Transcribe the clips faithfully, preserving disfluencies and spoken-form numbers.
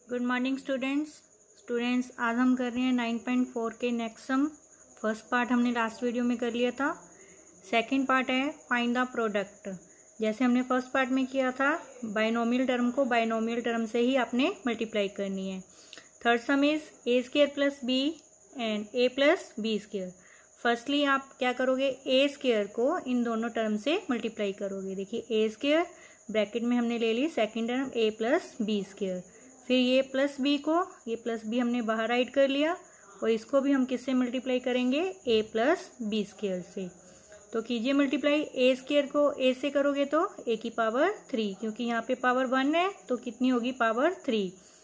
Good morning students students आज हम कर रहे हैं नाइन पॉइंट फोर के नेक्स्ट सम। फर्स्ट पार्ट हमने लास्ट वीडियो में कर लिया था। सेकंड पार्ट है फाइंड द प्रोडक्ट। जैसे हमने फर्स्ट पार्ट में किया था, बाइनोमियल टर्म को बाइनोमियल टर्म से ही आपने मल्टीप्लाई करनी है। Third sum is a square plus b and a plus b square. Firstly आप क्या करोगे, ए स्क्वायर को इन दोनों टर्म से मल्टीप्लाई करोगे। देखिए ए स्क्वायर ब्रैकेट में हमने ले ली second term a plus b square, फिर ये प्लस बी को ये प्लस बी हमने बाहर राइट कर लिया और इसको भी हम किससे मल्टीप्लाई करेंगे, ए प्लस बी स्क्वायर से। तो कीजिए मल्टीप्लाई, ए स्क्वायर को ए से करोगे तो ए की पावर थ्री, क्योंकि यहाँ पे पावर वन है तो कितनी होगी, पावर थ्री।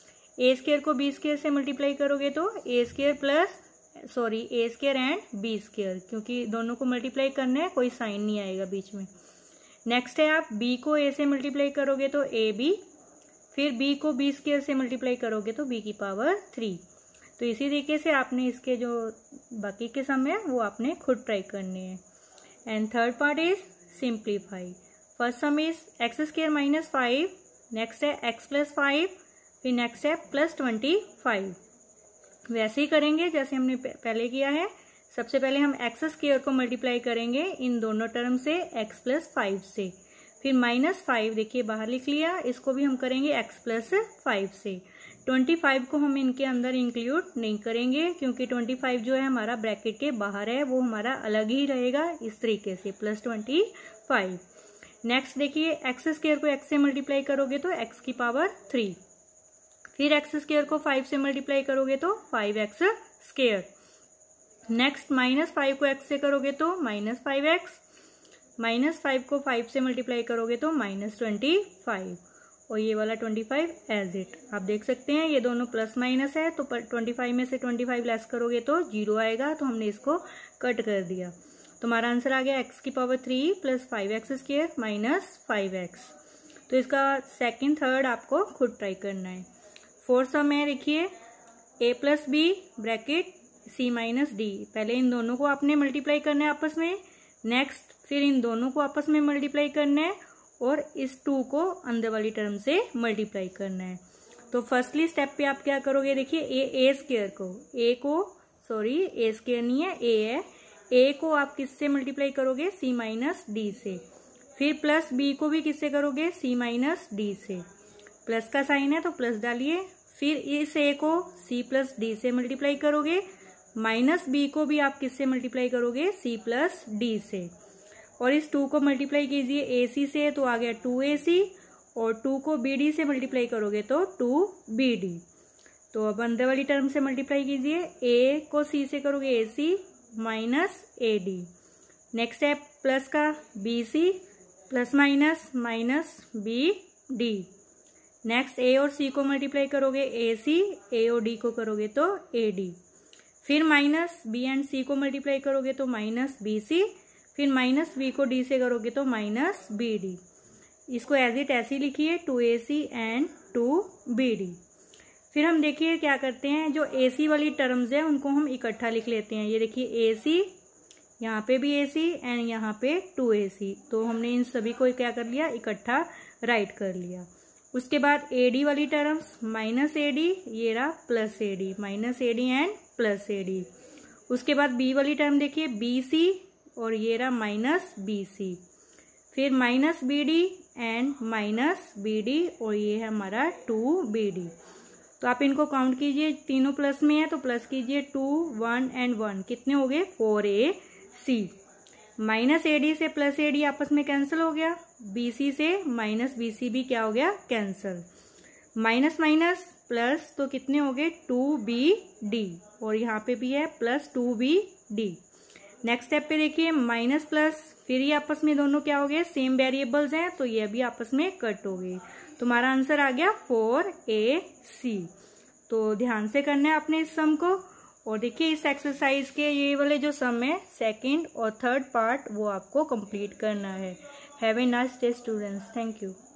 ए स्क्वायर को बी स्क्वायर से मल्टीप्लाई करोगे तो a square plus sorry a square and b square, क्योंकि दोनों को मल्टीप्लाई करना है, कोई साइन नहीं आएगा बीच में। नेक्स्ट है आप बी को ए से मल्टीप्लाई करोगे तो ए बी, फिर b को b स्क्वायर से मल्टीप्लाई करोगे तो b की पावर थ्री। तो इसी तरीके से आपने इसके जो बाकी के सम है वो आपने खुद ट्राई करने हैं। And third part is simplify. First sum is x square minus five, next है एक्स प्लस फाइव, फिर नेक्स्ट है प्लस ट्वेंटी फाइव। वैसे ही करेंगे जैसे हमने पहले किया है। सबसे पहले हम एक्स स्क्वायर को मल्टीप्लाई करेंगे इन दोनों टर्म से एक्स प्लस फाइव से, फिर माइनस फाइव देखिए बाहर लिख लिया, इसको भी हम करेंगे एक्स प्लस फाइव से। ट्वेंटी फाइव को हम इनके अंदर इंक्लूड नहीं करेंगे क्योंकि ट्वेंटी फाइव जो है हमारा ब्रैकेट के बाहर है, वो हमारा अलग ही रहेगा इस तरीके से, प्लस ट्वेंटी फाइव। नेक्स्ट देखिए एक्स स्क्वायर को एक्स से मल्टीप्लाई करोगे तो एक्स की पावर थ्री, फिर एक्स स्क्वायर को फाइव से मल्टीप्लाई करोगे तो five x square. Next minus five को एक्स से करोगे तो minus five x, minus five को फाइव से मल्टीप्लाई करोगे तो माइनस ट्वेंटी फाइव, और ये वाला ट्वेंटी फाइव एज इट। आप देख सकते हैं ये दोनों प्लस माइनस है, तो ट्वेंटी फाइव में से ट्वेंटी फाइव लेस करोगे तो जीरो आएगा, तो हमने इसको कट कर दिया। तो हमारा आंसर आ गया एक्स की power three plus five x square minus five x. तो इसका सेकेंड थर्ड आपको खुद ट्राई करना है। फोर्थ सम है, देखिए a plus b bracket c minus d. पहले इन दोनों को आपने मल्टीप्लाई करना है आपस में, नेक्स्ट फिर इन दोनों को आपस में मल्टीप्लाई करना है और इस टू को अंदर वाली टर्म से मल्टीप्लाई करना है। तो फर्स्टली स्टेप पे आप क्या करोगे, देखिए ए ए स्क्वायर को ए को सॉरी ए स्क्वायर नहीं है, ए है, ए को आप किससे मल्टीप्लाई करोगे, सी माइनस डी से। फिर प्लस बी को भी किससे करोगे, सी माइनस डी से। प्लस का साइन है तो प्लस डालिए। फिर इस ए को सी प्लस डी से मल्टीप्लाई करोगे, माइनस बी को भी आप किससे मल्टीप्लाई करोगे, सी प्लस डी से। और इस टू को मल्टीप्लाई कीजिए ए सी से तो आ गया टू ए सी, और टू को बी डी से मल्टीप्लाई करोगे तो टू बी डी। तो अब अंदर वाली टर्म से मल्टीप्लाई कीजिए, ए को सी से करोगे A C minus A D. Next है प्लस का B C plus minus minus B D. Next A और सी को मल्टीप्लाई करोगे ए सी, ए और डी को करोगे तो ए डी। फिर माइनस बी एंड सी को मल्टीप्लाई करोगे तो माइनस बी सी, फिर माइनस बी को डी से करोगे तो माइनस बी डी। इसको एज इट ऐसे लिखिए, two a c and two b d. फिर हम देखिए क्या करते हैं, जो ए सी वाली टर्म्स है उनको हम इकट्ठा लिख लेते हैं। ये देखिए ए सी, यहाँ पे भी ए सी एंड यहाँ पे टू ए सी, तो हमने इन सभी को क्या कर लिया, इकट्ठा राइट कर लिया। उसके बाद ए डी वाली टर्म्स माइनस ए डी, ये रहा plus a d, minus A d and plus a d. उसके बाद बी वाली टर्म देखिए बी सी, और ये रहा माइनस बी सी, फिर minus B d and minus B d, और ये है हमारा टू बी डी। तो आप इनको काउंट कीजिए, तीनों प्लस में है तो प्लस कीजिए, टू वन एंड वन कितने हो गए, four a C. Minus A d से प्लस ए डी आपस में कैंसिल हो गया, बी सी से माइनस बी सी भी क्या हो गया, कैंसिल। माइनस माइनस प्लस तो कितने हो गए, टू बी डी, और यहाँ पे भी है plus two b D. Next step पे देखिए माइनस प्लस, फिर ये आपस में दोनों क्या हो गए, सेम वेरिएबल्स हैं तो ये भी आपस में कट हो गए। तुम्हारा आंसर आ गया फोर ए सी। तो ध्यान से करना है आपने इस सम को। और देखिए इस एक्सरसाइज के ये वाले जो सम है सेकंड और थर्ड पार्ट वो आपको कंप्लीट करना है। Have a nice day students, thank you.